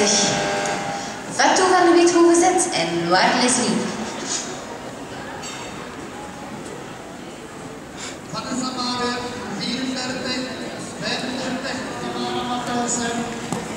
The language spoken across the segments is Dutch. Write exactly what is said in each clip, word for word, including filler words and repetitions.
vijftig. Vatou van de Wiethoeven zet en Noir Leslie. Vanessa Mare, vierendertig, vijfendertig, Tamara Matthijssen.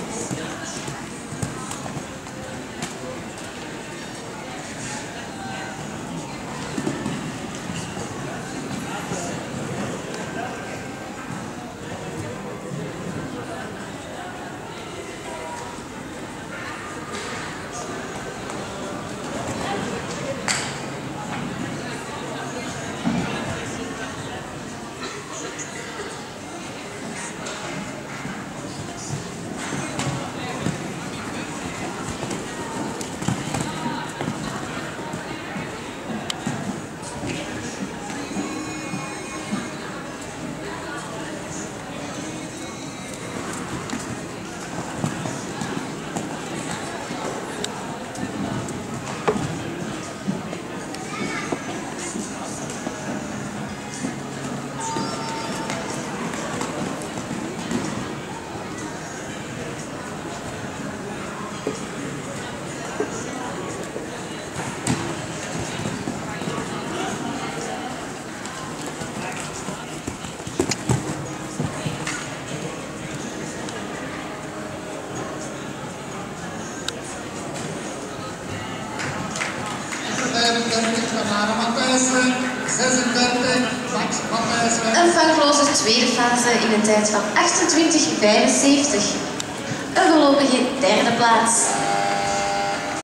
Tamara Matthijssen, zesendertig, Max Matthijssen. Een vangloze tweede fase in een tijd van achtentwintig vijfenzeventig. Een voorlopige derde plaats.